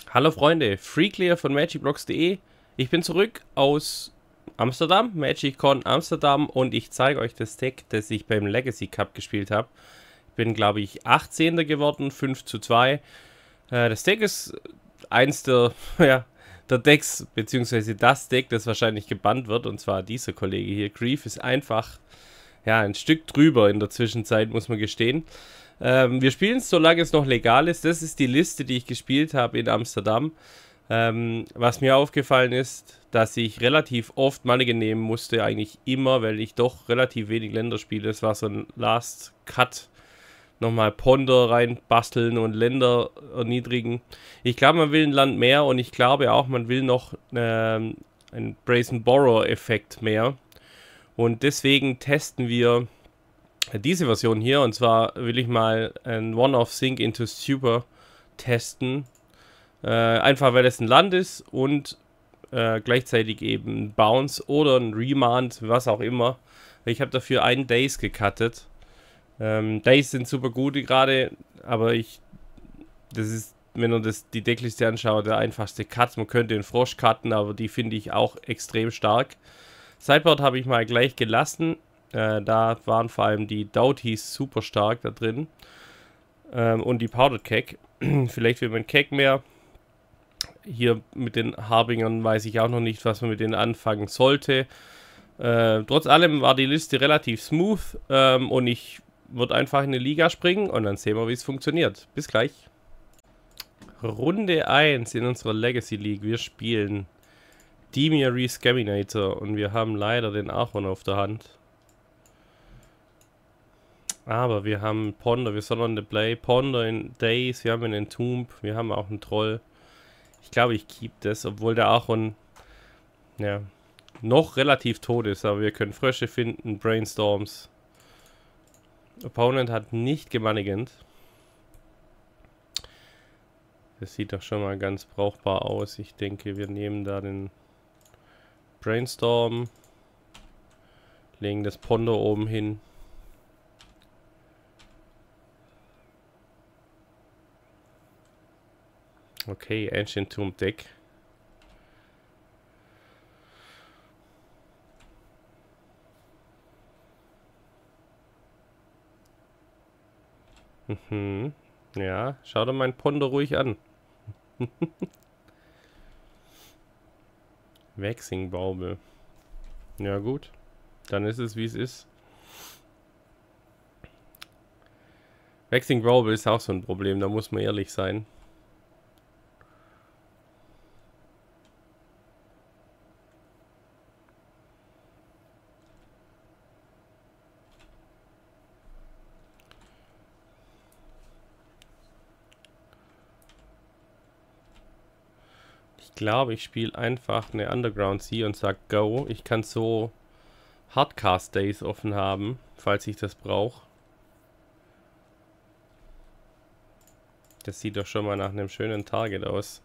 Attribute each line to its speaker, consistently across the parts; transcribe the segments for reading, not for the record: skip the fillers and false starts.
Speaker 1: Hallo Freunde, Freeclear von magicblocks.de. Ich bin zurück aus Amsterdam, MagicCon Amsterdam, und ich zeige euch das Deck, das ich beim Legacy Cup gespielt habe. Ich bin, glaube ich, 18. geworden, 5:2. Das Deck ist eins der, ja, der Decks, beziehungsweise das Deck, das wahrscheinlich gebannt wird, und zwar dieser Kollege hier. Greef ist einfach, ja, ein Stück drüber in der Zwischenzeit, muss man gestehen. Wir spielen es, solange es noch legal ist. Das ist die Liste, die ich gespielt habe in Amsterdam. Was mir aufgefallen ist, dass ich relativ oft Mulligan nehmen musste, eigentlich immer, weil ich doch relativ wenig Länder spiele. Es war so ein Last Cut. Nochmal Ponder reinbasteln und Länder erniedrigen. Ich glaube, man will ein Land mehr, und ich glaube auch, man will noch einen Brazen Borrow Effekt mehr. Und deswegen testen wir diese Version hier, und zwar will ich mal ein One-Off Sync into Super testen. Einfach weil es ein Land ist und gleichzeitig eben ein Bounce oder ein Remand, was auch immer. Ich habe dafür einen Days gecuttet. Days sind super gut gerade, aber das ist, wenn man die Deckliste anschaut, der einfachste Cut. Man könnte den Frosch cutten, aber die finde ich auch extrem stark. Sideboard habe ich mal gleich gelassen. Da waren vor allem die Doughties super stark da drin. Und die Powdered Keg. Vielleicht will man Keg mehr. Hier mit den Harbingern weiß ich auch noch nicht, was man mit denen anfangen sollte. Trotz allem war die Liste relativ smooth. Und ich würde einfach in eine Liga springen und dann sehen wir, wie es funktioniert. Bis gleich. Runde 1 in unserer Legacy League. Wir spielen Dimir Rescaminator und wir haben leider den Archon auf der Hand. Aber wir haben Ponder, wir sollen on the play. Ponder in Days, wir haben einen Entomb, wir haben auch einen Troll. Ich glaube, ich keep das, obwohl der Archon, ja, noch relativ tot ist. Aber wir können Frösche finden, Brainstorms. Opponent hat nicht gemanigant. Das sieht doch schon mal ganz brauchbar aus. Ich denke, wir nehmen da den Brainstorm. Legen das Ponder oben hin. Okay, Ancient Tomb Deck. Ja, schau dir meinen Ponder ruhig an. Waxing Bauble. Ja gut, dann ist es wie es ist. Waxing Bauble ist auch so ein Problem, da muss man ehrlich sein. Ich glaube, ich spiele einfach eine Underground Sea und sage Go. Ich kann so Hardcast Days offen haben, falls ich das brauche. Das sieht doch schon mal nach einem schönen Target aus.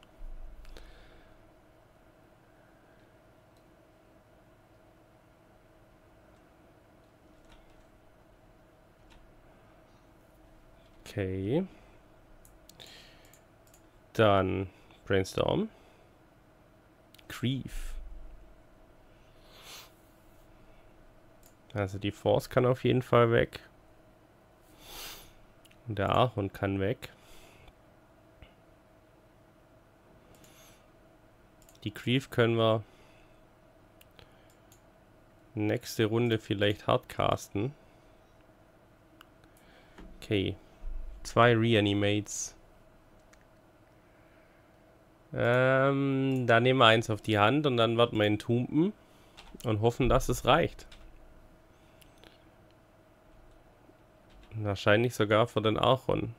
Speaker 1: Okay. Dann Brainstorm. Greef. Also die Force kann auf jeden Fall weg. Und der Archon kann weg. Die Greef können wir nächste Runde vielleicht hardcasten. Okay. 2 Reanimates. Da nehmen wir eins auf die Hand und dann werden wir ihn tumpen und hoffen, dass es reicht. Wahrscheinlich sogar für den Archon.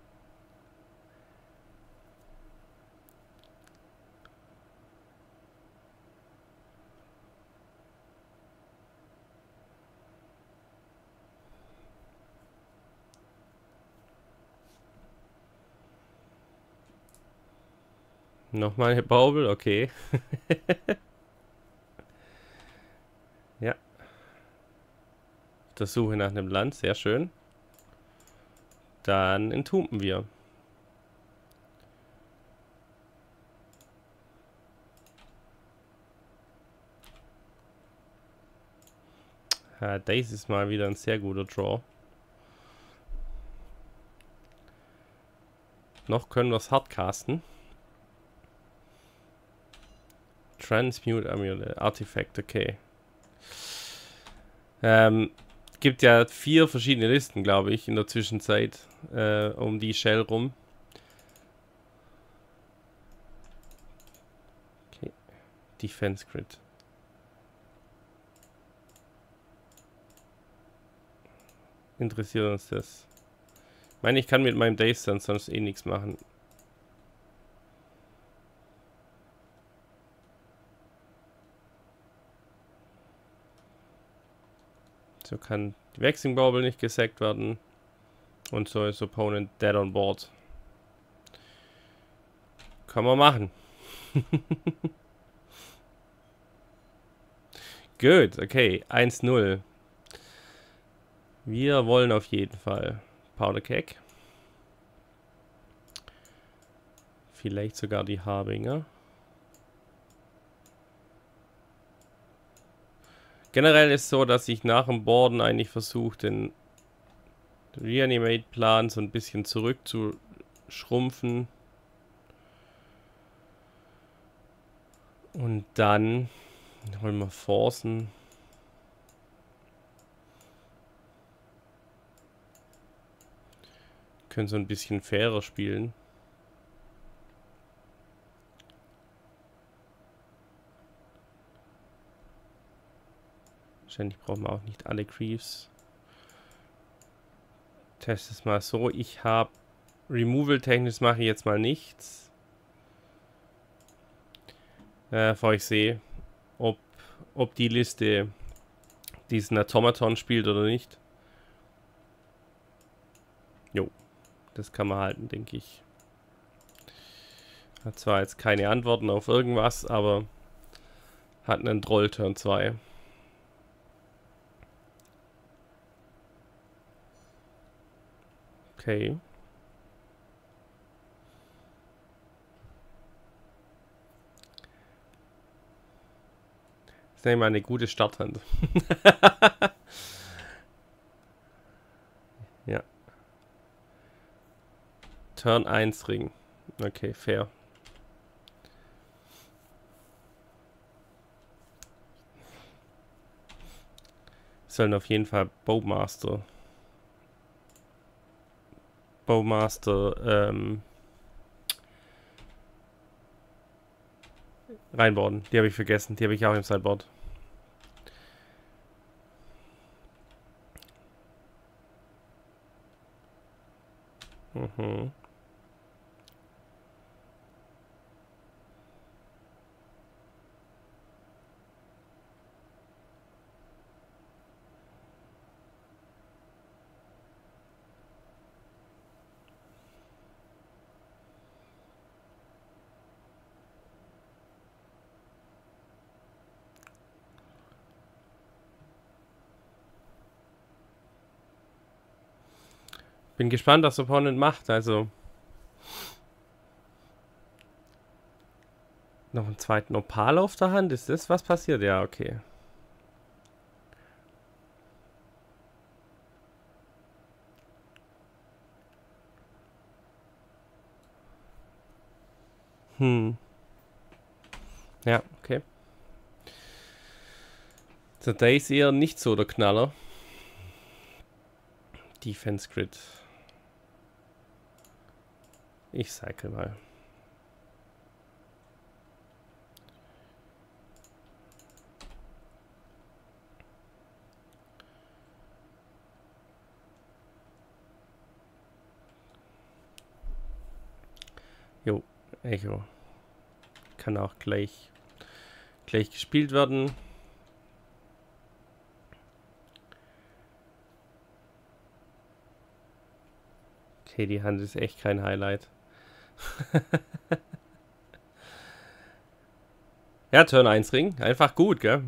Speaker 1: Nochmal eine Baubel, okay. Ja. Auf der Suche nach einem Land, sehr schön. Dann entomben wir. Daisy ist mal wieder ein sehr guter Draw. Noch können wir es hardcasten. Transmute Amulet, Artifact, okay. Gibt ja 4 verschiedene Listen, glaube ich, in der Zwischenzeit um die Shell rum. Okay. Defense Grid. Interessiert uns das? Ich meine, ich kann mit meinem Days dann sonst eh nichts machen. So kann die Vexing Bauble nicht gesackt werden. Und so ist Opponent dead on board. Kann man machen. Gut, okay. 1-0. Wir wollen auf jeden Fall Powder Keg. Vielleicht sogar die Harbinger. Generell ist es so, dass ich nach dem Boarden eigentlich versuche, den Reanimate-Plan so ein bisschen zurückzuschrumpfen. Und dann wollen wir forcen. Können so ein bisschen fairer spielen. Wahrscheinlich brauchen wir auch nicht alle Creeps. Test es mal so. Ich habe Removal-technisch mache ich jetzt mal nichts. Bevor ich sehe, ob die Liste diesen Automaton spielt oder nicht. Jo, das kann man halten, denke ich. Hat zwar jetzt keine Antworten auf irgendwas, aber hat einen Troll Turn 2. Okay. Das ist nämlich mal eine gute Starthand. Ja. Turn 1 Ring. Okay, fair. Sollen auf jeden Fall Bowmaster reinbauen. Die habe ich vergessen. Die habe ich auch im Sideboard. Mhm. Bin gespannt, was Opponent macht. Also noch einen zweiten Opal auf der Hand. Ist das was passiert? Ja, okay. Ja, okay. So, da ist eher nicht so der Knaller. Defense Grid. Ich cycle mal. Jo, Echo. Kann auch gleich gespielt werden. Okay, die Hand ist echt kein Highlight. Ja, Turn 1 Ring. Einfach gut, gell?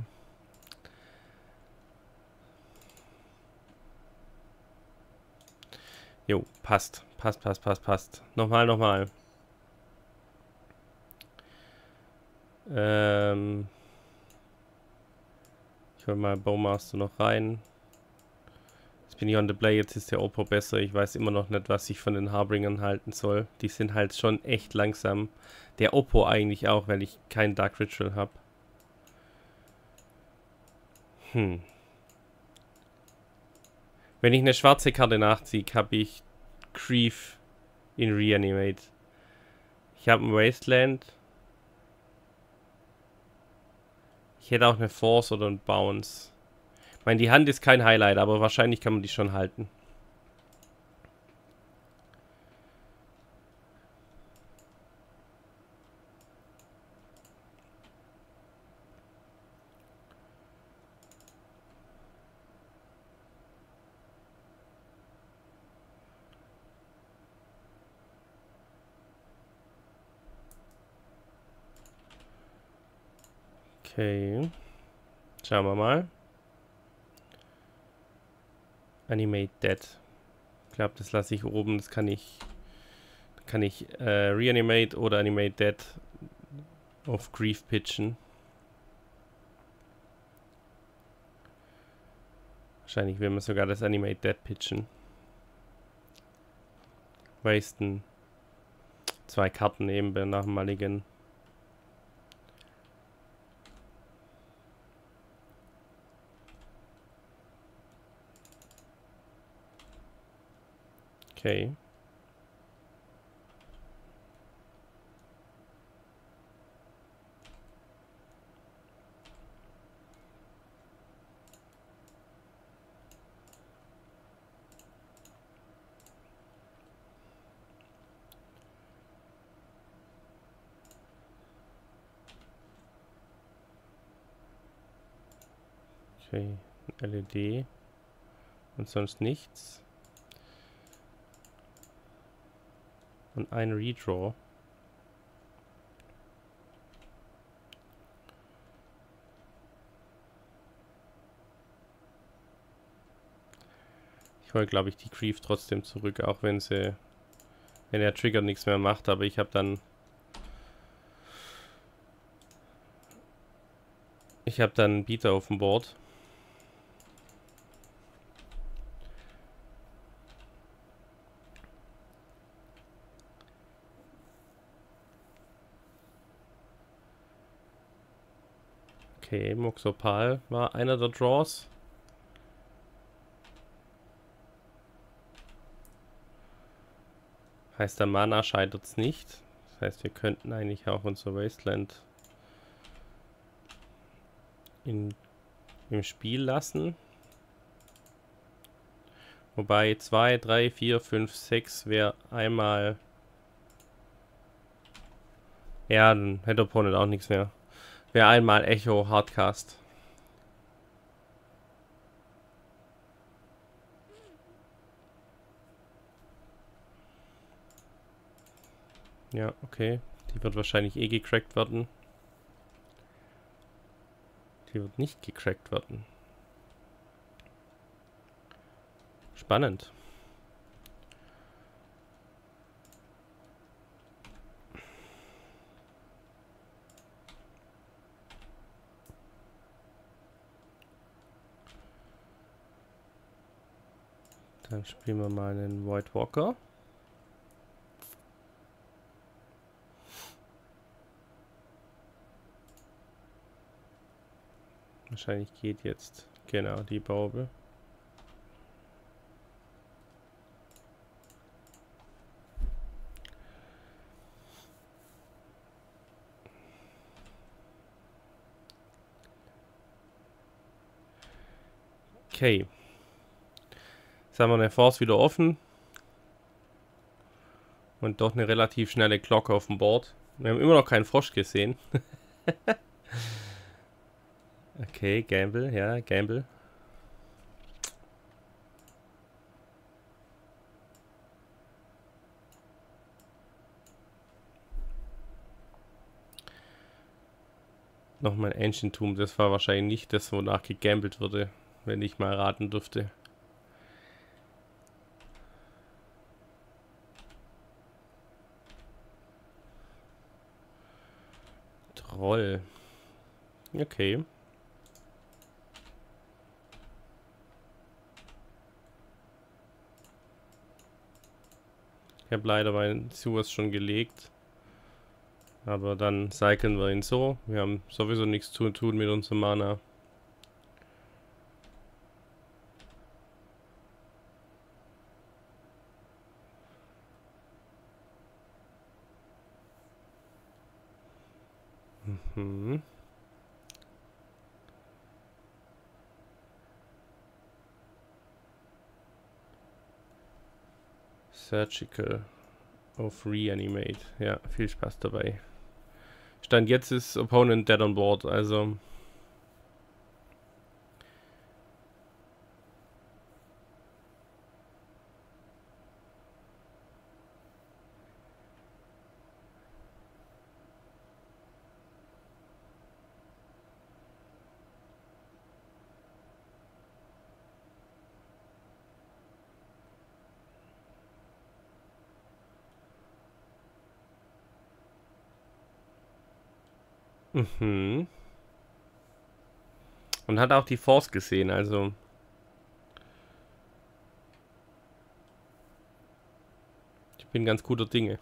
Speaker 1: Jo, passt. Passt. Nochmal. Ich hol mal Bowmaster noch rein. Jetzt bin ich on the play, jetzt ist der Oppo besser. Ich weiß immer noch nicht, was ich von den Harbingern halten soll. Die sind halt schon echt langsam. Der Oppo eigentlich auch, weil ich kein Dark Ritual habe. Wenn ich eine schwarze Karte nachziehe, habe ich Grief in Reanimate. Ich habe ein Wasteland. Ich hätte auch eine Force oder ein Bounce. Ich meine, die Hand ist kein Highlight, aber wahrscheinlich kann man die schon halten. Okay. Schauen wir mal. Animate Dead. Ich glaube, das lasse ich oben. Das kann ich Reanimate oder Animate Dead auf Grief pitchen. Wahrscheinlich will man sogar das Animate Dead pitchen. Wasten 2 Karten eben nach dem Mulligan. Okay. Okay, LED und sonst nichts. Und ein Redraw. Ich hole, glaube ich, die Grief trotzdem zurück, auch wenn der Trigger nichts mehr macht, aber ich habe dann einen Beater auf dem Board. Okay, Moxopal war einer der Draws. Heißt, der Mana scheitert es nicht. Das heißt, wir könnten eigentlich auch unser Wasteland im Spiel lassen. Wobei 2, 3, 4, 5, 6 wäre einmal... Ja, dann hätte Opponent auch nichts mehr. Wäre einmal Echo Hardcast. Ja, okay. Die wird wahrscheinlich eh gecrackt werden. Die wird nicht gecrackt werden. Spannend. Dann spielen wir mal einen White Walker. Wahrscheinlich geht jetzt genau die Baube. Okay. Jetzt haben wir eine Force wieder offen. Und doch eine relativ schnelle Glocke auf dem Board. Wir haben immer noch keinen Frosch gesehen. Okay, Gamble, ja, Gamble. Nochmal Ancient Tomb, das war wahrscheinlich nicht das, wonach gegambelt wurde, wenn ich mal raten dürfte. Troll. Okay. Ich habe leider meinen Sewers schon gelegt. Aber dann cyclen wir ihn so. Wir haben sowieso nichts zu tun mit unserem Mana. Mhm. Surgical auf Reanimate. Ja, viel Spaß dabei. Stand jetzt ist Opponent dead on board, also... Mhm. Und hat auch die Force gesehen, also... Ich bin ganz guter Dinge.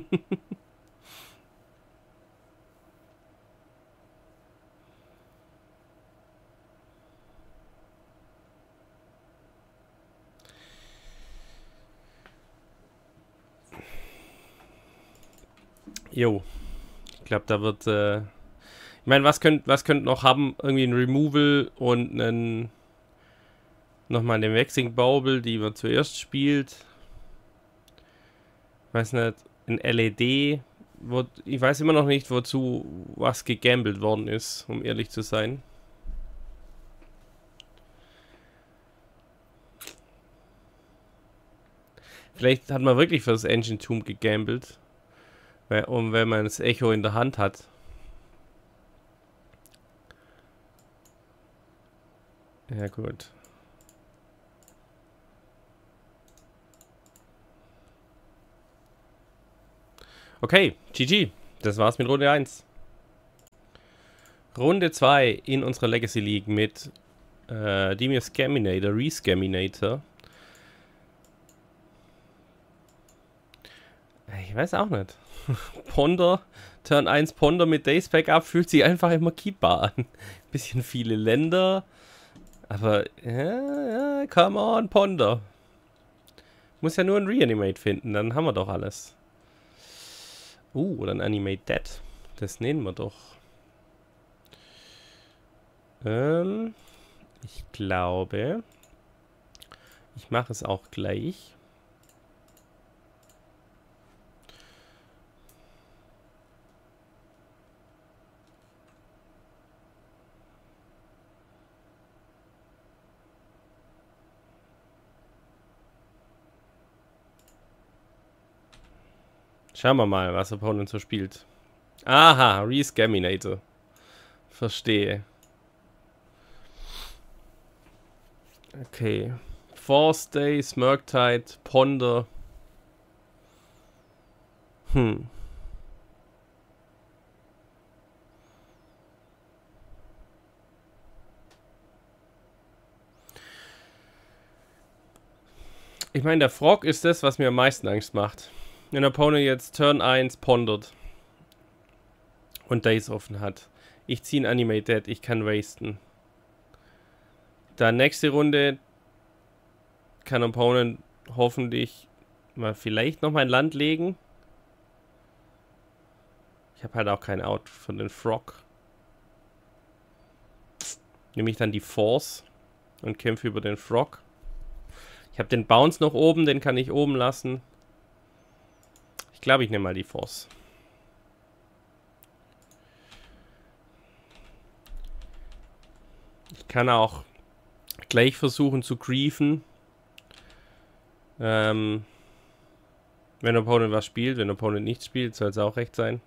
Speaker 1: Jo. Ich glaube, da wird... Ich meine, was könnt noch haben? Irgendwie ein Removal und einen... Nochmal eine Vexing Bauble, die man zuerst spielt. Weiß nicht, ein LED. Ich weiß immer noch nicht, wozu was gegambelt worden ist, um ehrlich zu sein. Vielleicht hat man wirklich für das Engine Tomb gegambelt. Wenn man das Echo in der Hand hat. Ja, gut. Okay, GG. Das war's mit Runde 1. Runde 2 in unserer Legacy League mit Dimir Scaminator, Rescaminator. Ich weiß auch nicht. Ponder, Turn 1 Ponder mit Days Backup fühlt sich einfach immer keepbar an. Bisschen viele Länder. Aber, ja, come on, Ponder. Muss ja nur ein Reanimate finden, dann haben wir doch alles. Oder ein Animate Dead. Das nehmen wir doch. Ich glaube, ich mache es auch gleich. Schauen wir mal, was Opponent so spielt. Aha, Rescaminator. Verstehe. Okay. Force Day, Murktide, Ponder. Ich meine, der Frog ist das, was mir am meisten Angst macht. Wenn der Opponent jetzt Turn 1 pondert und Days offen hat. Ich ziehe ein Animate Dead, ich kann wasten. Dann nächste Runde kann Opponent hoffentlich mal vielleicht noch mein Land legen. Ich habe halt auch kein Out für den Frog. Nehme ich dann die Force und kämpfe über den Frog. Ich habe den Bounce noch oben, den kann ich oben lassen. Ich glaube, ich nehme mal die Force. Ich kann auch gleich versuchen zu griefen. Wenn Opponent was spielt, wenn Opponent nichts spielt, soll es auch recht sein.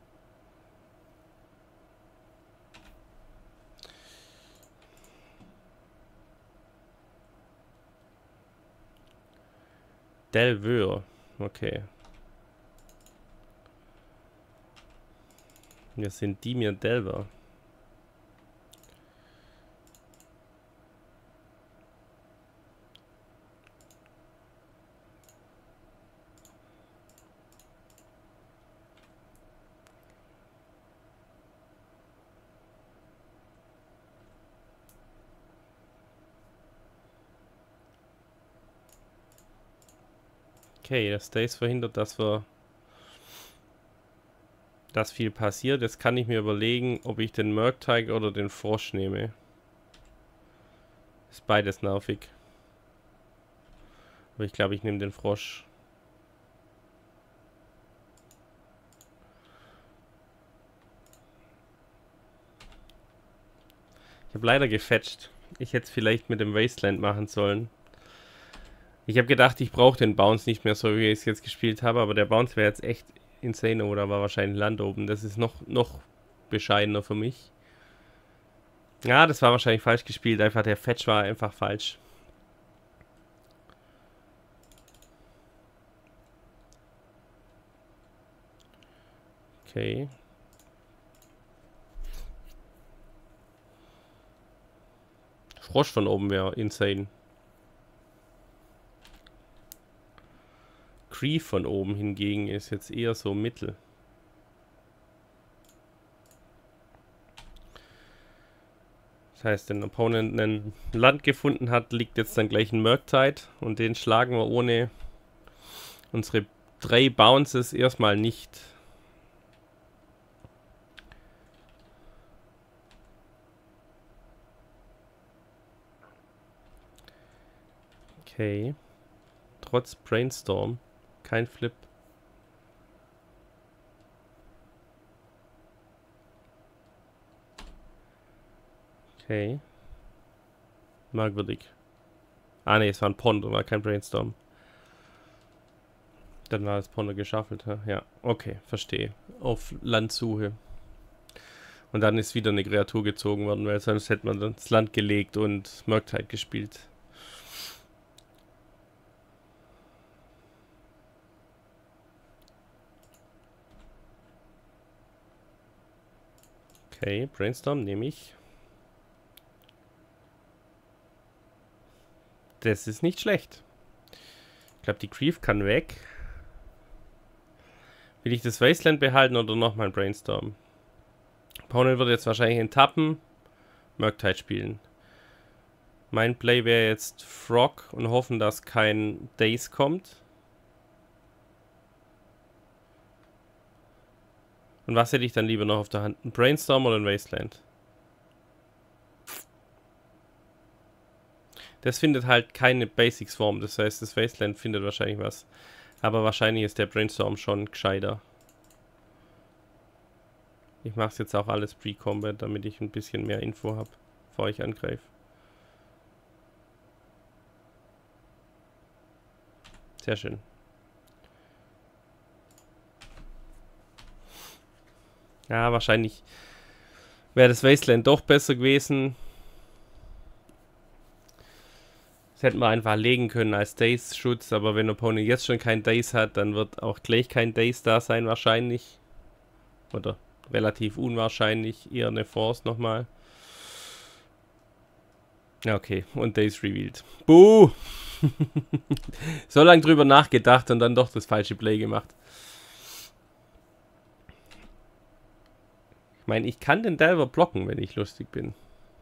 Speaker 1: Delveur. Okay. Wir sind Dimir Delver. Okay, das Days verhindert, dass viel passiert. Jetzt kann ich mir überlegen, ob ich den Murktide oder den Frosch nehme. Ist beides nervig. Aber ich glaube, ich nehme den Frosch. Ich habe leider gefetcht. Ich hätte es vielleicht mit dem Wasteland machen sollen. Ich habe gedacht, ich brauche den Bounce nicht mehr, so wie ich es jetzt gespielt habe. Aber der Bounce wäre jetzt echt insane oder war wahrscheinlich Land oben. Das ist noch bescheidener für mich. Ja, das war wahrscheinlich falsch gespielt. Einfach der Fetch war einfach falsch. Okay. Frosch von oben wäre insane. Grief von oben hingegen ist jetzt eher so mittel. Das heißt, wenn der Opponent ein Land gefunden hat, liegt jetzt dann gleich ein Murktide und den schlagen wir ohne unsere 3 Bounces erstmal nicht. Okay. Trotz Brainstorm. Kein Flip. Okay. Merkwürdig. Ah ne, es war ein Pond, war kein Brainstorm. Dann war das Pond geschaffelt. Ja, okay, verstehe. Auf Landsuche. Und dann ist wieder eine Kreatur gezogen worden, weil sonst hätte man das Land gelegt und Murktide gespielt. Okay, Brainstorm nehme ich. Das ist nicht schlecht. Ich glaube, die Grief kann weg. Will ich das Wasteland behalten oder nochmal ein Brainstorm? Opponent wird jetzt wahrscheinlich enttappen. Murktide spielen. Mein Play wäre jetzt Frog und hoffen, dass kein Daze kommt. Und was hätte ich dann lieber noch auf der Hand? Ein Brainstorm oder ein Wasteland? Das findet halt keine Basics-Form. Das heißt, das Wasteland findet wahrscheinlich was. Aber wahrscheinlich ist der Brainstorm schon gescheiter. Ich mache es jetzt auch alles Pre-Combat, damit ich ein bisschen mehr Info habe, bevor ich angreife. Sehr schön. Ja, wahrscheinlich wäre das Wasteland doch besser gewesen. Das hätten wir einfach legen können als Daze-Schutz, aber wenn Opponent jetzt schon kein Daze hat, dann wird auch gleich kein Daze da sein wahrscheinlich. Oder relativ unwahrscheinlich, eher eine Force nochmal. Ja, okay, und Daze revealed. Buh! So lange drüber nachgedacht und dann doch das falsche Play gemacht. Ich meine, ich kann den Delver blocken, wenn ich lustig bin.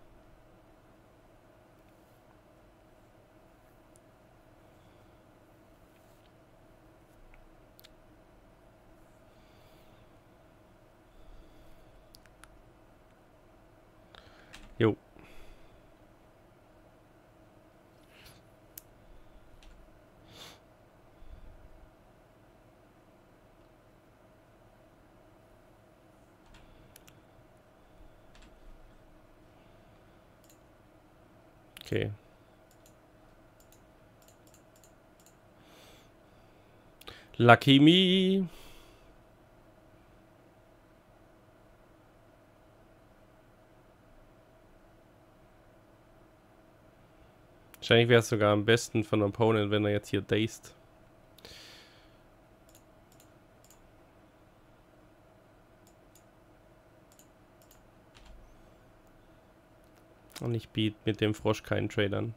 Speaker 1: Jo. Okay. Lucky me. Wahrscheinlich wäre es sogar am besten von einem Opponent, wenn er jetzt hier dazed. Und ich biete mit dem Frosch keinen Trade an.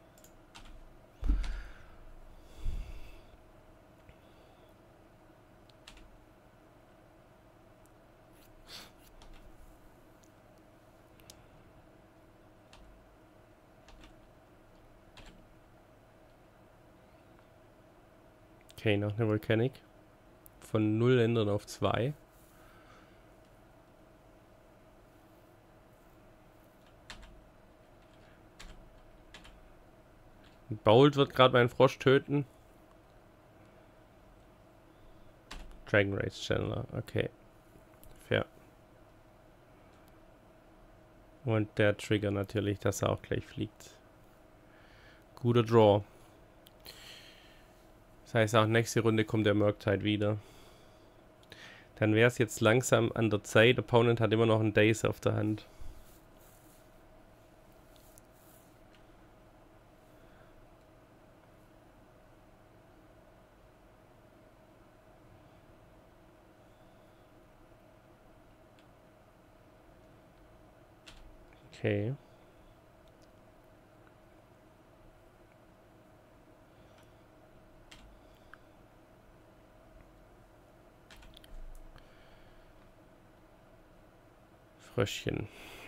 Speaker 1: Okay, noch eine Volcanic. Von 0 ändern auf 2. Bold wird gerade meinen Frosch töten. Dragon Rage Channeler, okay. Fair. Und der Trigger natürlich, dass er auch gleich fliegt. Guter Draw. Das heißt, auch nächste Runde kommt der Murktide wieder. Dann wäre es jetzt langsam an der Zeit. Opponent hat immer noch einen Daze auf der Hand. Okay. Fröschchen.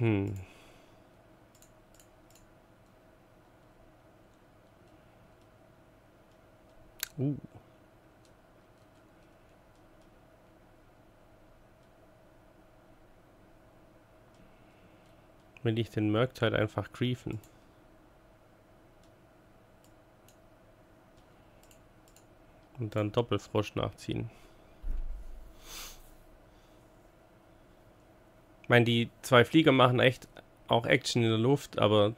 Speaker 1: Will ich den Murktide einfach griefen? Und dann Doppelfrosch nachziehen. Ich meine, die 2 Flieger machen echt auch Action in der Luft, aber...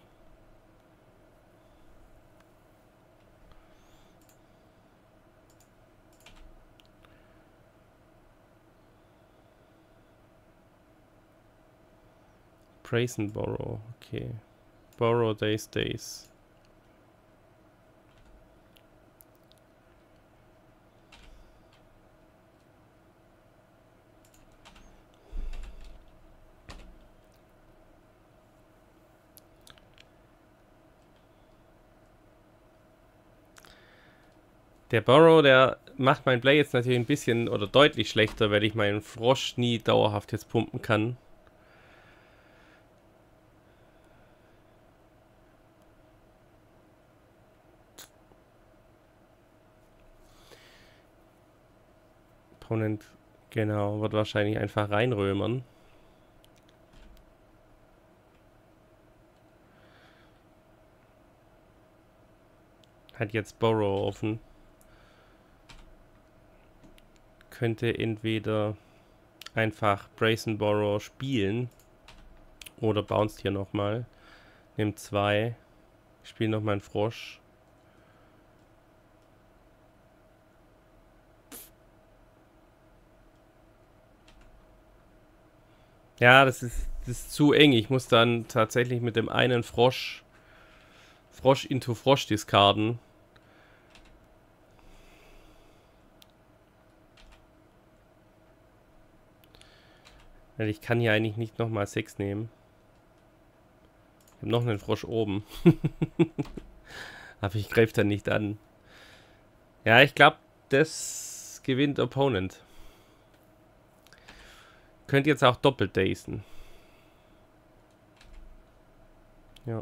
Speaker 1: Brazen Borrow, okay. Borrow Days. Der Borrow, der macht mein Play jetzt natürlich ein bisschen oder deutlich schlechter, weil ich meinen Frosch nie dauerhaft jetzt pumpen kann. Opponent, genau, wird wahrscheinlich einfach reinrömern. Hat jetzt Borrow offen. Könnte entweder einfach Brazen Borrow spielen oder bounced hier nochmal. Nimmt 2. Spiele nochmal einen Frosch. Ja, das ist zu eng. Ich muss dann tatsächlich mit dem einen Frosch into Frosch discarden. Weil ich kann hier eigentlich nicht nochmal 6 nehmen. Ich habe noch einen Frosch oben. Aber ich greife dann nicht an. Ja, ich glaube, das gewinnt Opponent. Könnt jetzt auch doppelt dacen. Ja.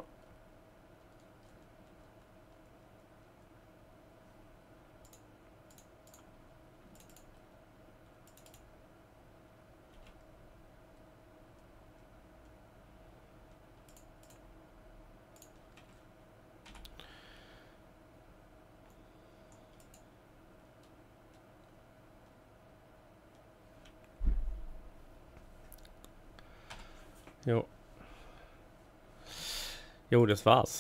Speaker 1: Jo. Jo, das war's.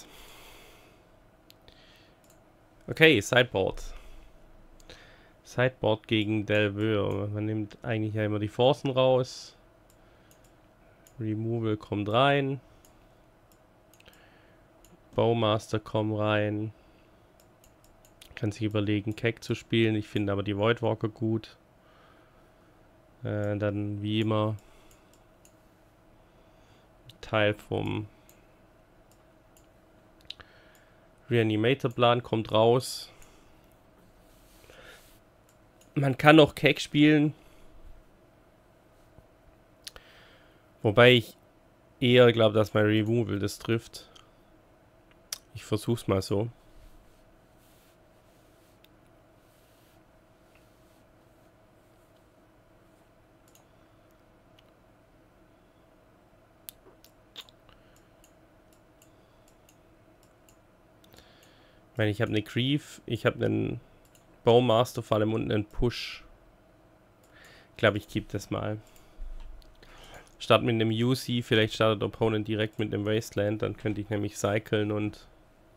Speaker 1: Okay, Sideboard. Sideboard gegen Delveur. Man nimmt eigentlich ja immer die Forcen raus. Removal kommt rein. Bowmaster kommt rein. Kann sich überlegen, Keck zu spielen. Ich finde aber die Voidwalker gut. Dann wie immer Teil vom Reanimator-Plan kommt raus. Man kann auch Keck spielen. Wobei ich eher glaube, dass mein Removal das trifft. Ich versuch's mal so. Ich meine, ich habe eine Grief, ich habe einen Bowmaster vor allem und einen Push. Ich glaube, ich keep das mal. Start mit einem UC, vielleicht startet der Opponent direkt mit einem Wasteland, dann könnte ich nämlich cyclen und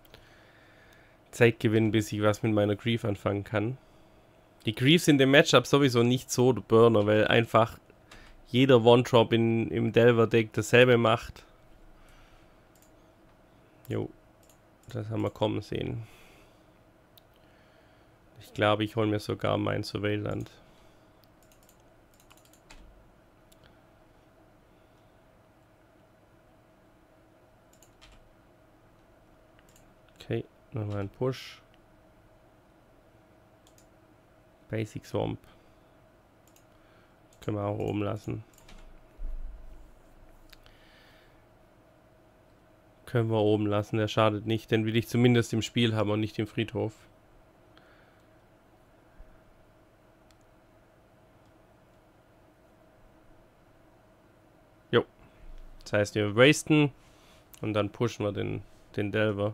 Speaker 1: Zeit gewinnen, bis ich was mit meiner Grief anfangen kann. Die Greaves in dem Matchup sowieso nicht so der Burner, weil einfach jeder One-Drop im Delver-Deck dasselbe macht. Jo, das haben wir kommen sehen. Ich glaube, ich hole mir sogar mein Surveillant. Okay, nochmal ein Push. Basic Swamp. Können wir auch oben lassen. Können wir oben lassen, der schadet nicht. Den will ich zumindest im Spiel haben und nicht im Friedhof. Jo. Das heißt, wir wasten und dann pushen wir den Delver.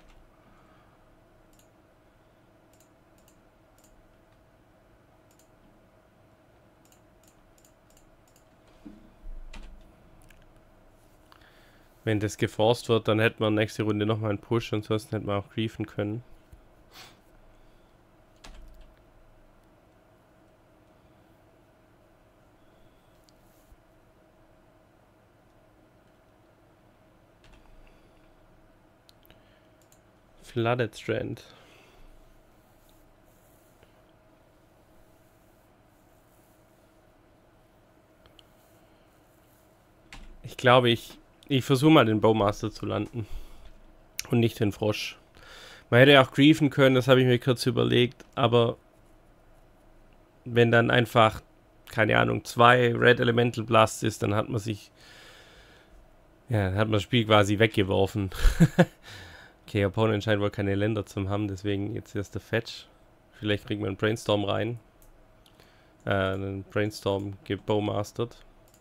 Speaker 1: Wenn das geforst wird, dann hätten wir nächste Runde nochmal einen Push, ansonsten hätten wir auch griefen können. Flooded Strand. Ich glaube, ich versuche mal den Bowmaster zu landen. Und nicht den Frosch. Man hätte ja auch griefen können, das habe ich mir kurz überlegt. Aber wenn dann einfach, keine Ahnung, 2 Red Elemental Blasts ist, dann hat man sich... Ja, dann hat man das Spiel quasi weggeworfen. Okay, Opponent scheint wohl keine Länder zu haben, deswegen jetzt erst der Fetch. Vielleicht kriegen wir einen Brainstorm rein. Einen Brainstorm gebowmastert.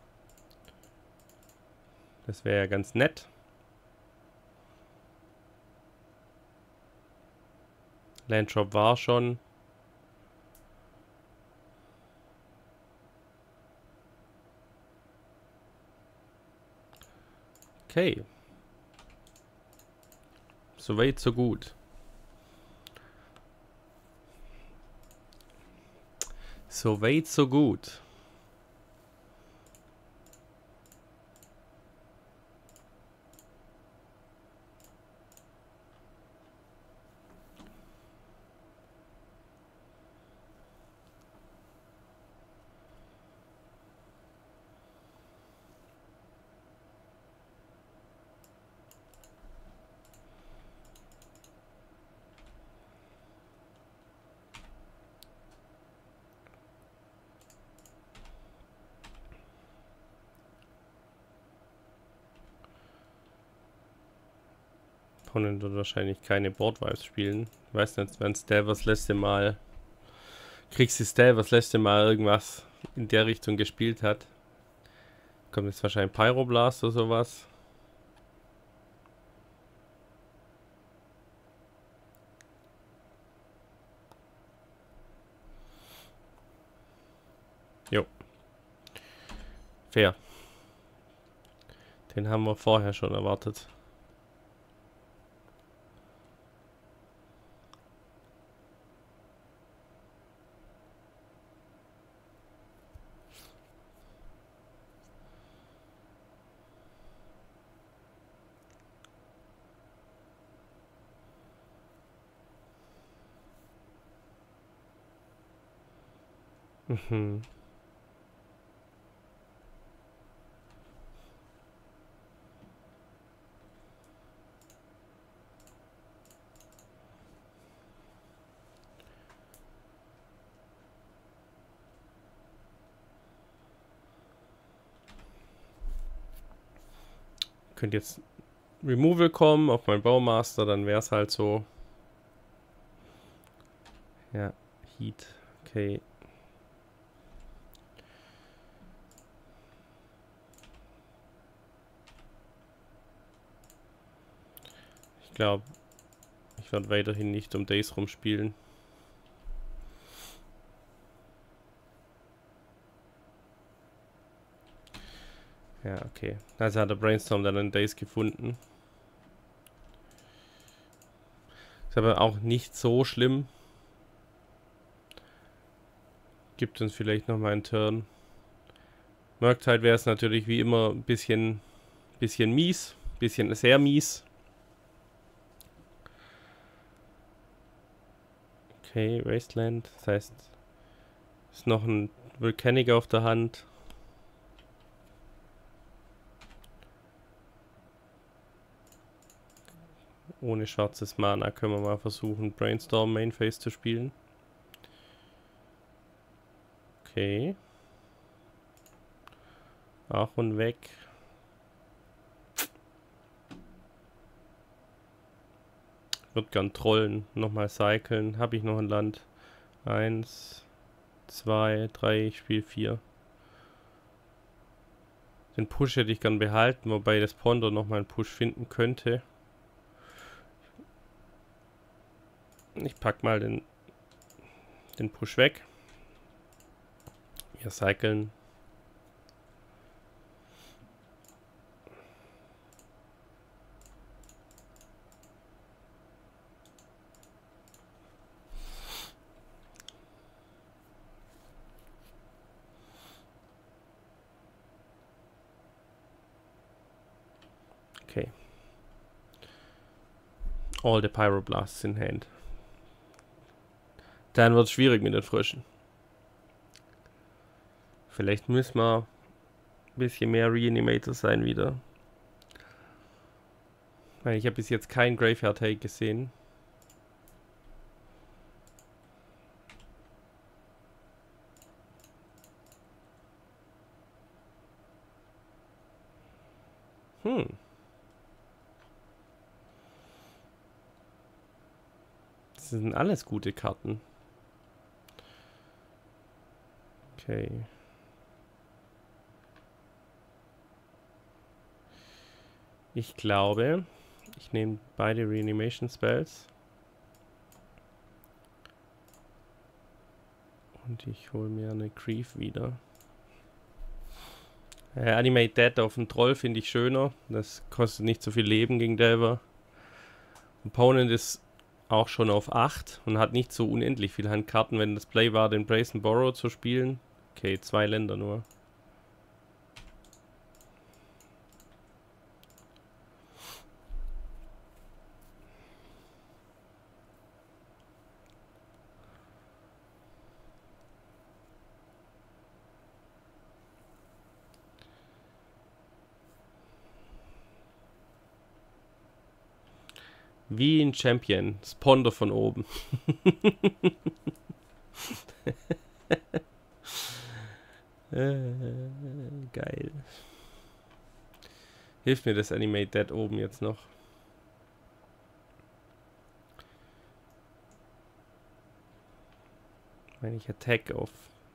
Speaker 1: Das wäre ja ganz nett. Landdrop war schon. Okay. So weit, so gut. So weit, so gut. Opponent wird wahrscheinlich keine Boardwipes spielen. Ich weiß nicht, wenn Stel das letzte Mal... Kriegsy Stel das letzte Mal irgendwas in der Richtung gespielt hat. Kommt jetzt wahrscheinlich Pyroblast oder sowas. Jo. Fair. Den haben wir vorher schon erwartet. Mhm. Könnte jetzt Removal kommen auf meinen Bowmaster, dann wäre es halt so. Ja, Heat. Okay. Ich glaube, Ich werde weiterhin nicht um Days rumspielen. Ja, okay. Also hat der Brainstorm dann einen Days gefunden. Ist aber auch nicht so schlimm. Gibt uns vielleicht nochmal einen Turn. Murktide wäre es natürlich wie immer ein bisschen mies. Bisschen sehr mies. Okay, Wasteland. Das heißt, ist noch ein Volcanic auf der Hand. Ohne schwarzes Mana können wir mal versuchen, Brainstorm Mainphase zu spielen. Okay. Archon weg. Ich würde gern trollen. Nochmal cyclen. Habe ich noch ein Land? 1, 2, 3, ich spiele 4. Den Push hätte ich gern behalten, wobei das Ponder nochmal einen Push finden könnte. Ich pack mal den Push weg. Wir cyclen. Okay. All the Pyroblasts in hand. Dann wird es schwierig mit den Fröschen. Vielleicht müssen wir ein bisschen mehr Reanimator sein wieder. Weil ich habe bis jetzt keinen Graveyard Take gesehen. Das sind alles gute Karten. Okay. Ich glaube, ich nehme beide Reanimation Spells. Und ich hole mir eine Grief wieder. Animate Dead auf den Troll finde ich schöner. Das kostet nicht so viel Leben gegen Delver. Opponent ist auch schon auf 8 und hat nicht so unendlich viele Handkarten, wenn das Play war, den Brazen Borrow zu spielen. Okay, 2 Länder nur. Wie ein Champion. Das Ponder von oben. Geil. Hilft mir das Animate Dead oben jetzt noch? Wenn ich Attack auf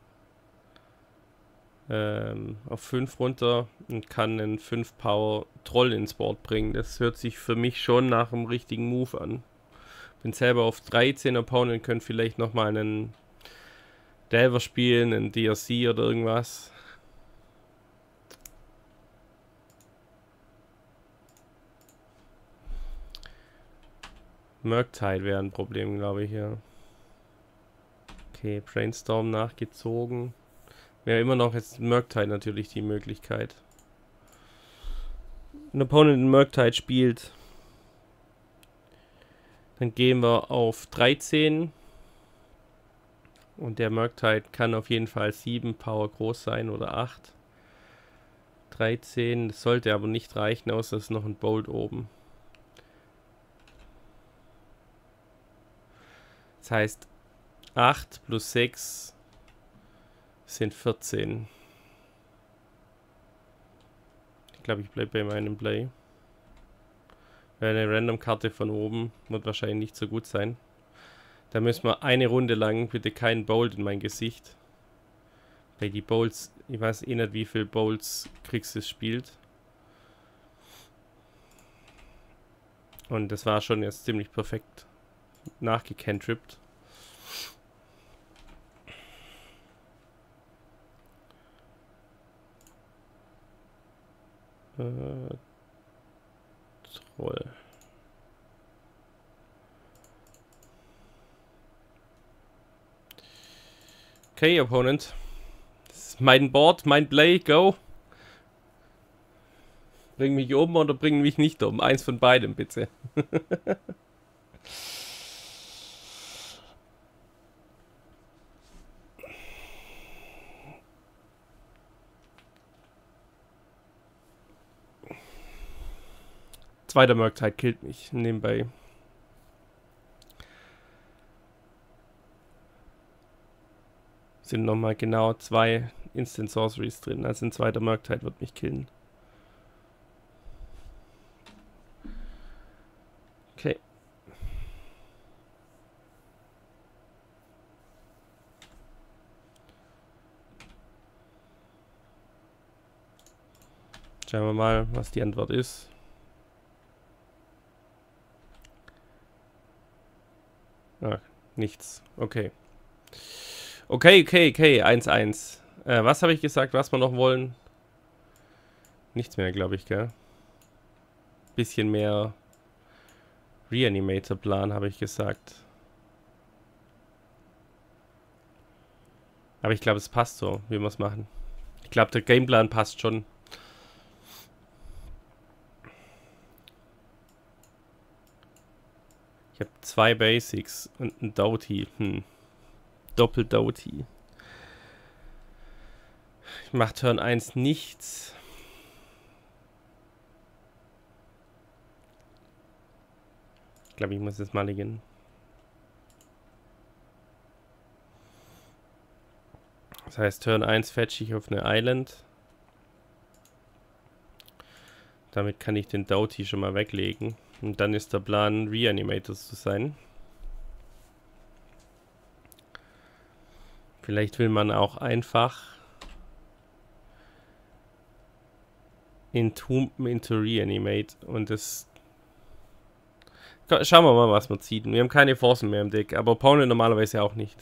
Speaker 1: 5 runter und kann einen 5 Power Troll ins Board bringen. Das hört sich für mich schon nach einem richtigen Move an. Bin selber auf 13 Opponent, könnt vielleicht nochmal einen Delver spielen, einen DRC oder irgendwas. Murktide wäre ein Problem, glaube ich, ja. Okay, Brainstorm nachgezogen. Wäre immer noch jetzt Murktide natürlich die Möglichkeit. Ein Opponent in Murktide spielt. Dann gehen wir auf 13. Und der Murktide kann auf jeden Fall 7 Power groß sein oder 8. 13, das sollte aber nicht reichen, außer es ist noch ein Bolt oben. Das heißt, 8 plus 6 sind 14. Ich glaube, ich bleibe bei meinem Play. Eine Random-Karte von oben wird wahrscheinlich nicht so gut sein. Da müssen wir eine Runde lang bitte keinen Bolt in mein Gesicht. Weil die Bolts, ich weiß eh nicht, wie viel Bolts Krixis spielt. Und das war schon jetzt ziemlich perfekt. nachgecantrippt. Troll. Okay, Opponent. Das ist mein Board, mein Play, go. Bring mich um oder bring mich nicht um. Eins von beidem, bitte. Zweiter Murktide killt mich nebenbei. Sind nochmal genau 2 Instant Sorceries drin. Also ein zweiter Murktide wird mich killen. Okay. Schauen wir mal, was die Antwort ist. Ah, nichts. Okay. Okay. 1-1. Was habe ich gesagt, was wir noch wollen? Nichts mehr, glaube ich, gell? Bisschen mehr Reanimator-Plan, habe ich gesagt. Aber ich glaube, es passt so, wie wir es machen. Ich glaube, der Gameplan passt schon. Ich habe 2 Basics und ein Doughty. Doppel-Doughty. Ich mache Turn 1 nichts. Ich glaube, ich muss jetzt mal liegen. Das heißt, Turn 1 fetch ich auf eine Island. Damit kann ich den Doughty schon mal weglegen. Und dann ist der Plan, Reanimators zu sein. Vielleicht will man auch einfach Entomben into Reanimate. Und das... Schauen wir mal, was man zieht. Wir haben keine Forcen mehr im Deck, aber Opponent normalerweise auch nicht.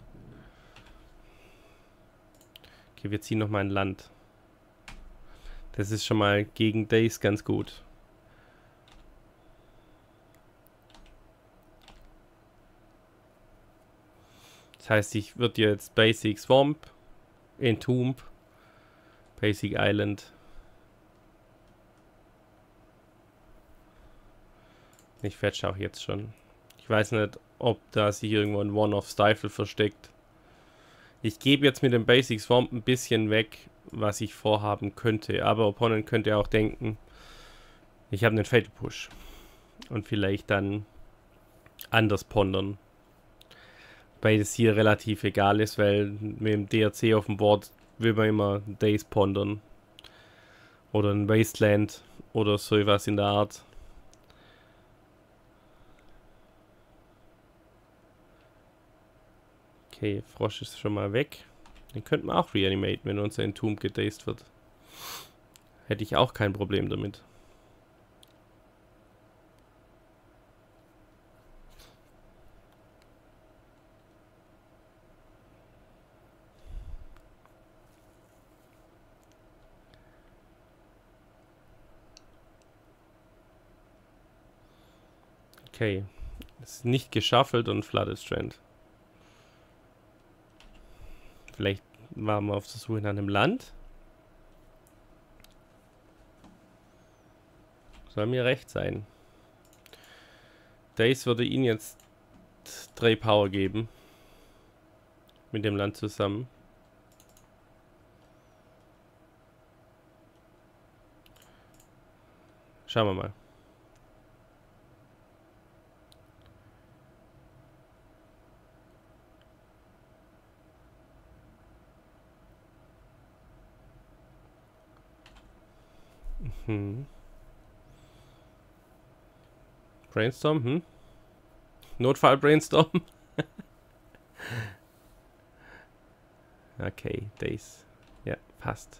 Speaker 1: Okay, wir ziehen nochmal ein Land. Das ist schon mal gegen Days ganz gut. Das heißt, ich würde jetzt Basic Swamp, Entomb, Basic Island. Ich fetch auch jetzt schon. Ich weiß nicht, ob da sich irgendwo ein One-Off-Stifle versteckt. Ich gebe jetzt mit dem Basic Swamp ein bisschen weg, was ich vorhaben könnte. Aber Opponent könnte auch denken, ich habe einen Fatal Push. Und vielleicht dann anders pondern. Weil es hier relativ egal ist, weil mit dem DRC auf dem Board will man immer Days pondern. Oder ein Wasteland oder so etwas in der Art. Okay, Frosch ist schon mal weg. Den könnten wir auch reanimaten, wenn unser Entomb gedazed wird. Hätte ich auch kein Problem damit. Okay. Ist nicht geschaffelt und Flooded Strand. Vielleicht waren wir auf der Suche nach einem Land. Soll mir recht sein. Days würde ihnen jetzt 3 Power geben. Mit dem Land zusammen. Schauen wir mal. Brainstorm, Notfall Brainstorm. Okay, Days. Ja, passt.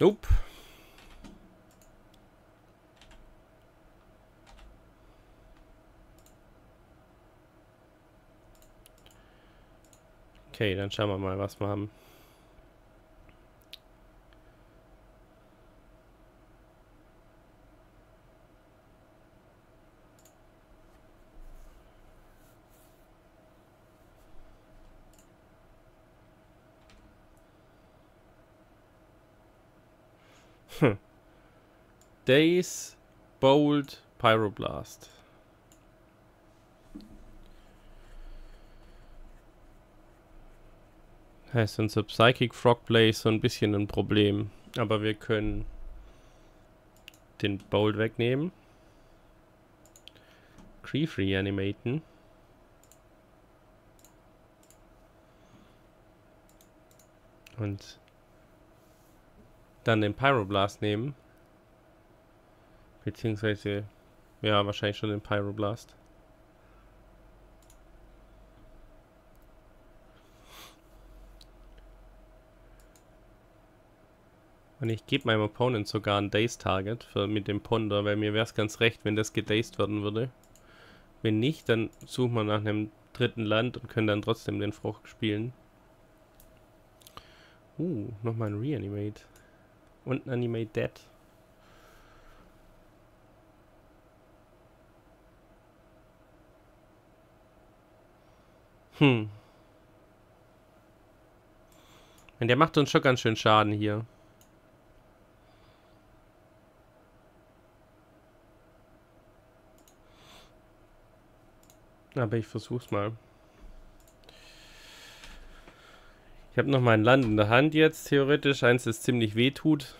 Speaker 1: Nope. Okay, dann schauen wir mal, was wir haben. Daze, Bolt, Pyroblast. Heißt unser Psychic Frogplay so ein bisschen ein Problem. Aber wir können den Bolt wegnehmen. Grief reanimaten. Und dann den Pyroblast nehmen. Beziehungsweise, ja, wahrscheinlich schon den Pyroblast. Und ich gebe meinem Opponent sogar ein Daze-Target mit dem Ponder, weil mir wäre es ganz recht, wenn das gedazed werden würde. Wenn nicht, dann suchen wir nach einem dritten Land und können dann trotzdem den Frucht spielen. Nochmal ein Reanimate. Und ein Animate Dead. Und der macht uns schon ganz schön Schaden hier. Aber ich versuch's mal. Ich habe noch mein Land in der Hand jetzt, theoretisch. Eins, das ziemlich weh tut.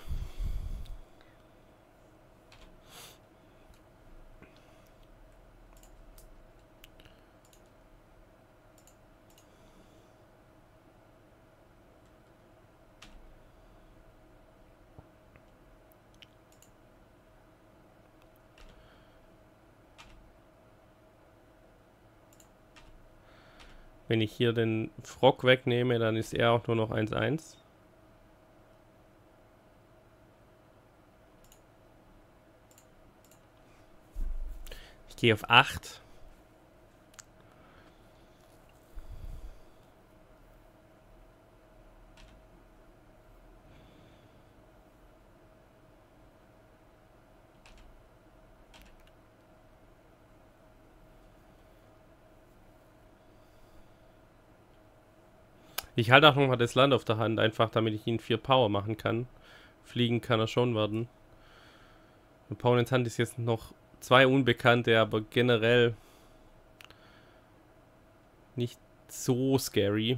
Speaker 1: Wenn ich hier den Frog wegnehme, dann ist er auch nur noch 1-1. Ich gehe auf 8. Ich halte auch nochmal das Land auf der Hand, einfach damit ich ihn 4 Power machen kann. Fliegen kann er schon werden. Opponents Hand ist jetzt noch 2 Unbekannte, aber generell nicht so scary.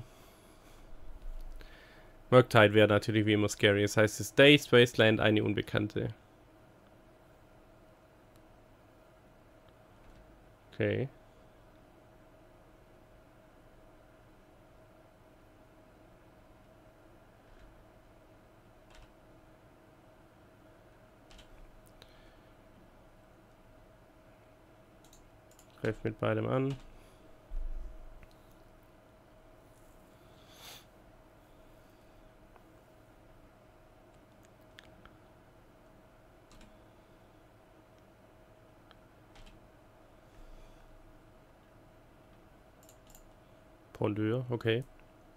Speaker 1: Murktide wäre natürlich wie immer scary. Das heißt, es ist Daze, Wasteland, eine Unbekannte. Okay. Greif mit beidem an. Pondeur, okay.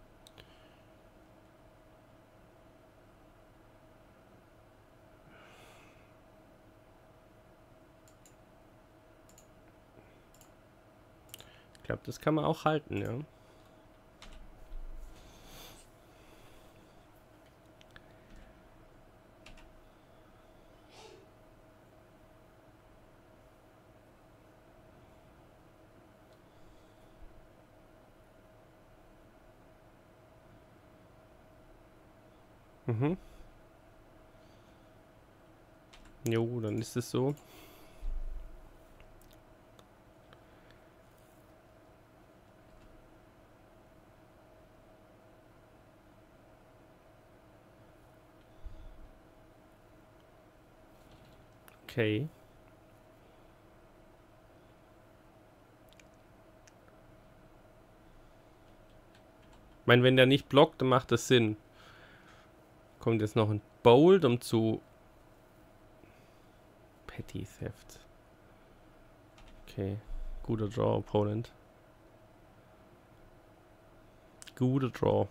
Speaker 1: Ich glaube, das kann man auch halten, ja. Jo, dann ist es so. Okay. Ich meine, wenn der nicht blockt, dann macht das Sinn. Kommt jetzt noch ein Bold, um zu... Petty Theft. Okay. Guter Draw, Opponent. Guter Draw.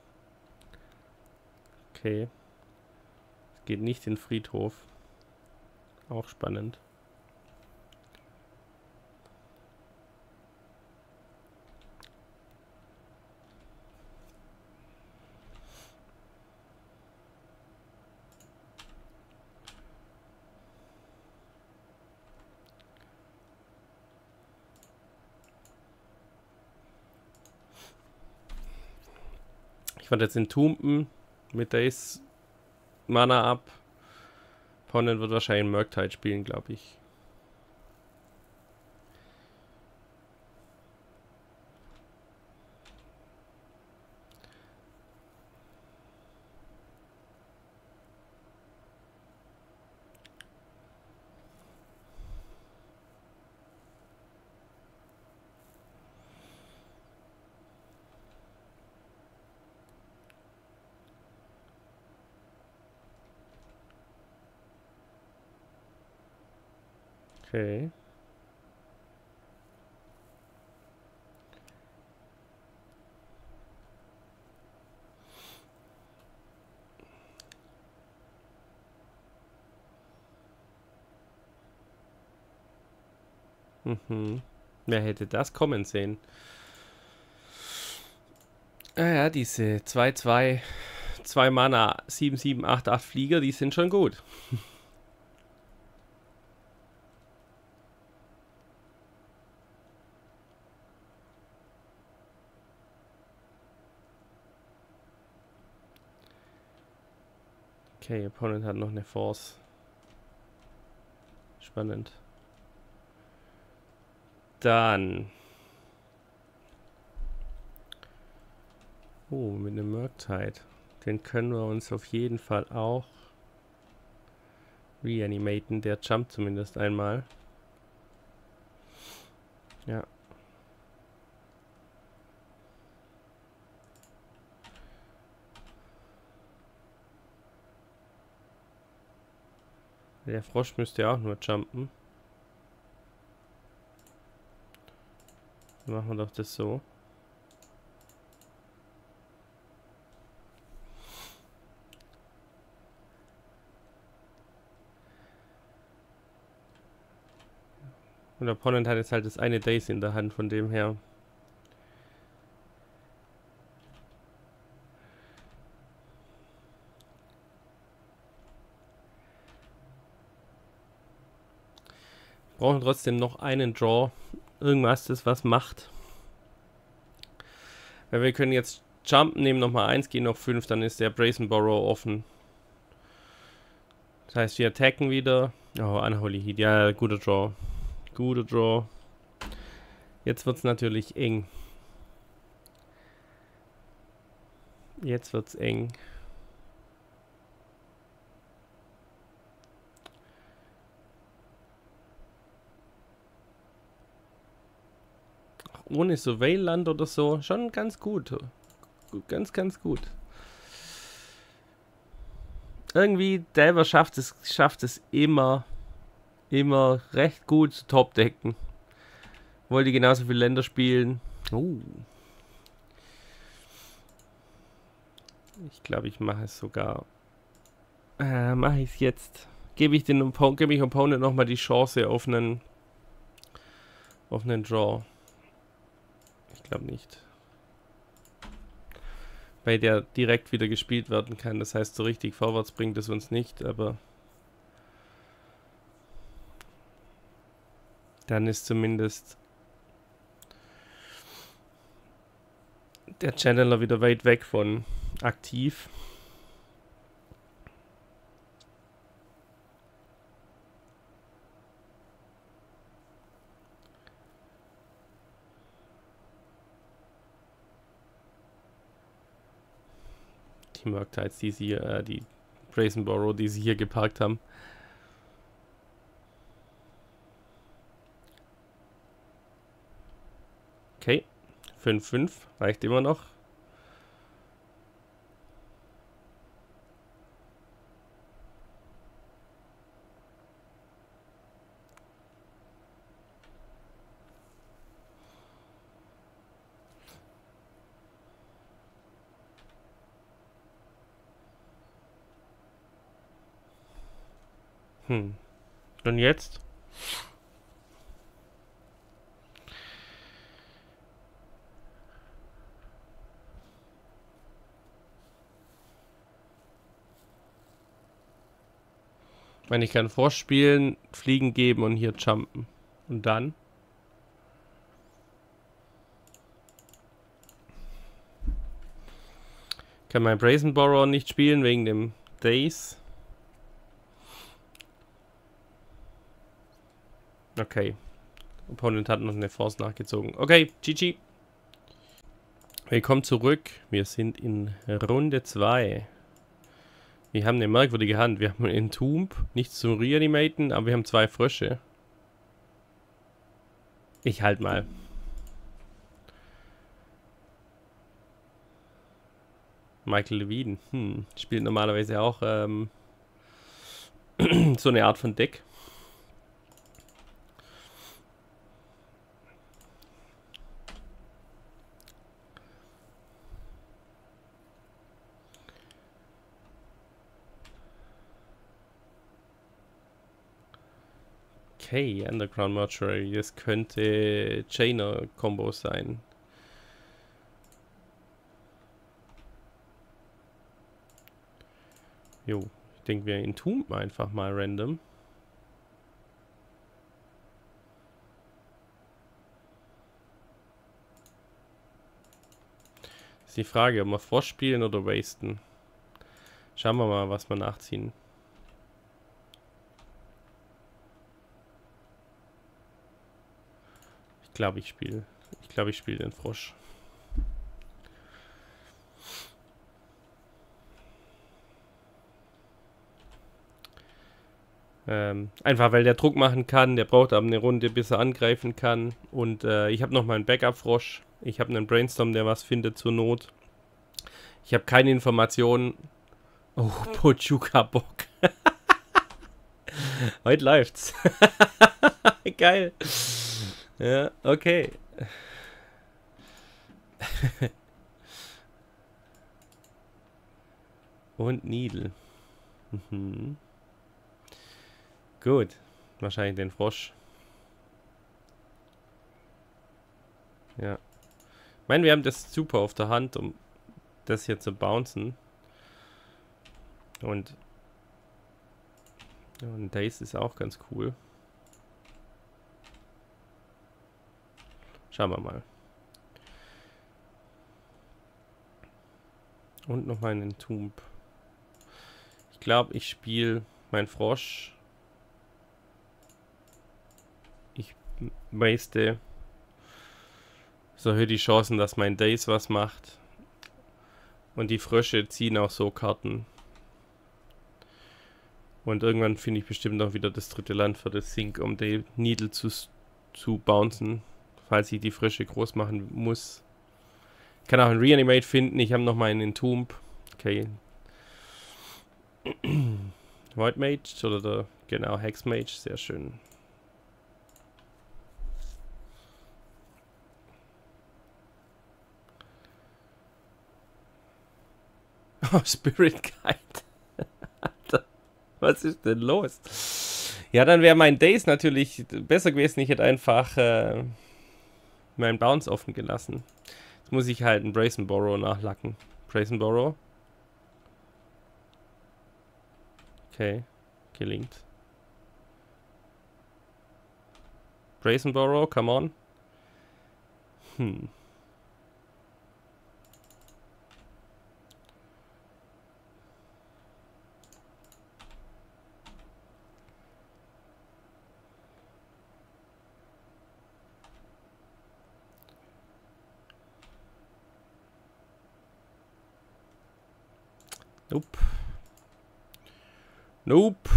Speaker 1: Okay. Es geht nicht in den Friedhof. Auch spannend. Ich warte jetzt in Tumpen mit Days Mana ab. Opponent wird wahrscheinlich Murktide spielen, glaube ich. Okay. Mhm. Wer hätte das kommen sehen? Ah ja, diese 2-2, 2 Mana, 7-7-8-8 Flieger, die sind schon gut. Okay, Opponent hat noch eine Force. Spannend. Dann. Oh, mit einem Murktide. Den können wir uns auf jeden Fall auch reanimaten. Der jumpt zumindest einmal. Ja. Der Frosch müsste ja auch nur jumpen. Dann machen wir doch das so. Und der Opponent hat jetzt halt das eine Daisy in der Hand, von dem her. Brauchen trotzdem noch einen Draw. Irgendwas, das was macht. Weil wir können jetzt jumpen, nehmen nochmal 1, gehen noch 5, dann ist der Brazen-Borrow offen. Das heißt, wir attacken wieder. Oh, Unholy Heat. Ja, guter Draw. Guter Draw. Jetzt wird es natürlich eng. Jetzt wird's eng. Ohne Surveilland oder so. Schon ganz gut. Ganz, ganz gut. Irgendwie, Delver schafft es immer recht gut zu Top-Decken. Wollte genauso viele Länder spielen. Ich glaube, ich mache es sogar. Mache ich es jetzt. Gebe ich Opponent nochmal die Chance auf einen Draw. Ich glaube nicht. Weil der direkt wieder gespielt werden kann. Das heißt, so richtig vorwärts bringt es uns nicht, aber dann ist zumindest der Channeler wieder weit weg von aktiv. Die Murktides, die Brazen Borrow, die sie hier geparkt haben. Okay, 5-5 reicht immer noch. Hm. Und jetzt? Ich meine, ich kann vorspielen, Fliegen geben und hier jumpen. Und dann? Kann mein Brazen Borrower nicht spielen wegen dem Days. Okay. Opponent hat noch eine Force nachgezogen. Okay, GG. Willkommen zurück. Wir sind in Runde 2. Wir haben eine merkwürdige Hand. Wir haben einen Entomb, nichts zum Reanimaten, aber wir haben 2 Frösche. Ich halt mal. Michael Levine. Spielt normalerweise auch so eine Art von Deck. Okay, Underground Mortuary. Das könnte Chainer-Combo sein. Jo, ich denke, wir entomben einfach mal random. Ist die Frage, ob wir vorspielen oder wasten. Schauen wir mal, was wir nachziehen. Ich glaube, ich spiele. Ich glaube, ich spiele den Frosch. Einfach weil der Druck machen kann. Der braucht aber eine Runde, bis er angreifen kann. Und ich habe noch meinen Backup-Frosch. Ich habe einen Brainstorm, der was findet zur Not. Ich habe keine Informationen. Oh, Pochuka-Bock. Heute läuft's. Geil. Ja, okay. Und Needle. Mhm. Gut. Wahrscheinlich den Frosch. Ja. Ich meine, wir haben das super auf der Hand, um das hier zu bouncen. Und Days ist auch ganz cool. Schauen wir mal. Und noch mal einen Tomb. Ich glaube, ich spiele mein Frosch. Ich waste. So erhöht die Chancen, dass mein Days was macht. Und die Frösche ziehen auch so Karten. Und irgendwann finde ich bestimmt noch wieder das dritte Land für das Sink, um die Needle zu bouncen. Falls ich die Frösche groß machen muss. Ich kann auch einen Reanimate finden. Ich habe noch mal einen Entomb. Okay. White Mage oder der, genau, Hex Mage. Sehr schön. Oh, Spirit Guide. Alter, was ist denn los? Ja, dann wäre mein Days natürlich besser gewesen. Ich hätte einfach meinen Bounce offen gelassen. Jetzt muss ich halt einen Brazen Borrow nachlacken. Brazen Borrow. Okay, gelingt. Brazen Borrow, come on. Nope. Nope.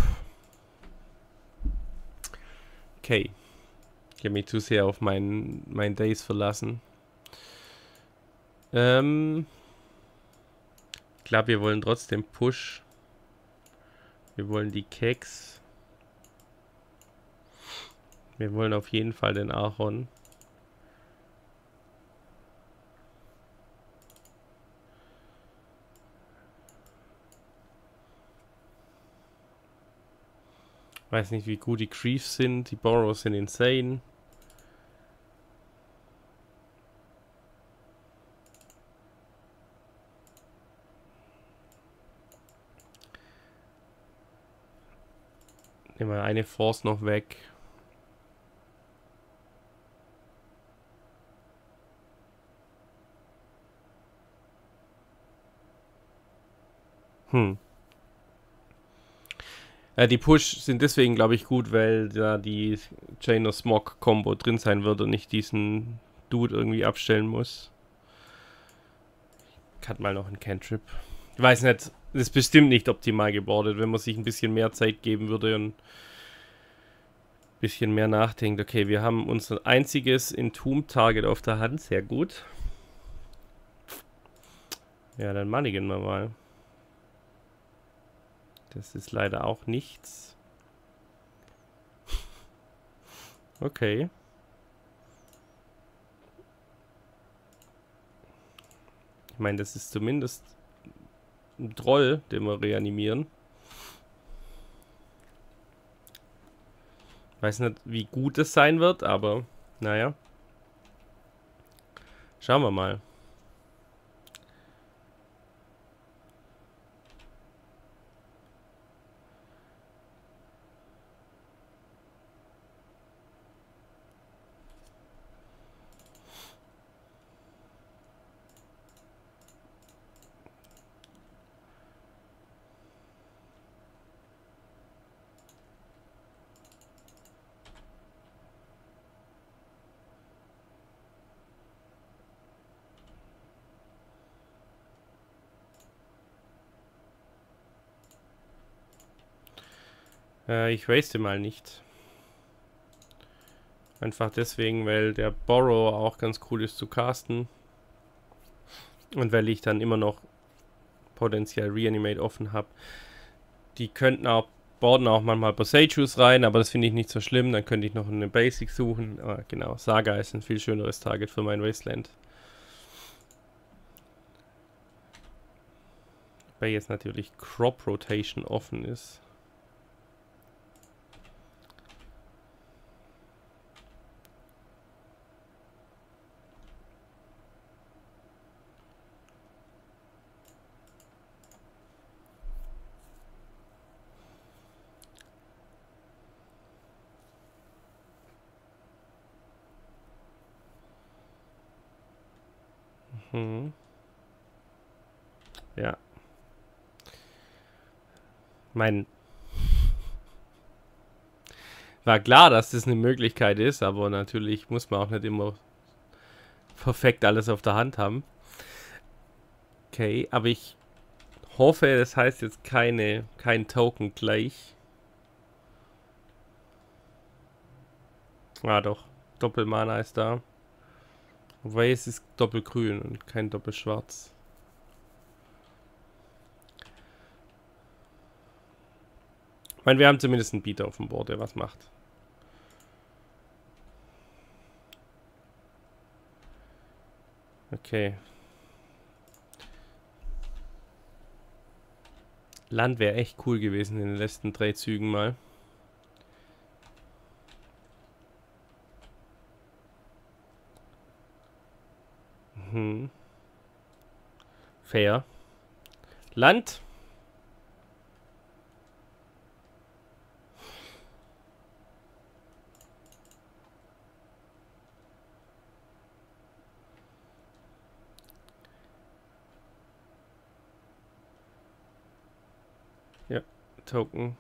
Speaker 1: Okay. Ich habe mich zu sehr auf mein Days verlassen. Ich glaube, wir wollen trotzdem Push. Wir wollen die Keks. Wir wollen auf jeden Fall den Ahorn. Weiß nicht, wie gut die Creeps sind. Die Burrows sind insane. Nehmen wir eine Force noch weg. Die Push sind deswegen, glaube ich, gut, weil da die Chain of Smog Combo drin sein wird und nicht diesen Dude irgendwie abstellen muss. Ich hatte mal noch einen Cantrip. Ich weiß nicht, das ist bestimmt nicht optimal gebordet, wenn man sich ein bisschen mehr Zeit geben würde und ein bisschen mehr nachdenkt. Okay, wir haben unser einziges Entomb-Target auf der Hand. Sehr gut. Ja, dann mulligan wir mal. Das ist leider auch nichts. Okay. Ich meine, das ist zumindest ein Troll, den wir reanimieren. Weiß nicht, wie gut es sein wird, aber naja. Schauen wir mal. Ich waste mal nicht. Einfach deswegen, weil der Borrow auch ganz cool ist zu casten. Und weil ich dann immer noch potenziell Reanimate offen habe. Die könnten auch, boarden auch manchmal Boseijus rein, aber das finde ich nicht so schlimm. Dann könnte ich noch eine Basic suchen. Aber genau, Saga ist ein viel schöneres Target für mein Wasteland. Weil jetzt natürlich Crop Rotation offen ist. Ja. War klar, dass das eine Möglichkeit ist, aber natürlich muss man auch nicht immer perfekt alles auf der Hand haben. Okay, aber ich hoffe, das heißt jetzt kein Token gleich. Ah doch, Doppelmana ist da. Wobei es ist doppelgrün und kein doppelschwarz. Ich meine, wir haben zumindest einen Beater auf dem Board, der was macht. Okay. Land wäre echt cool gewesen in den letzten 3 Zügen mal. Fair. Land. Ja, Token.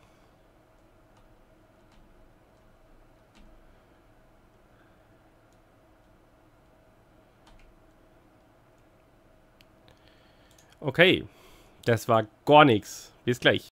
Speaker 1: Okay, das war gar nichts. Bis gleich.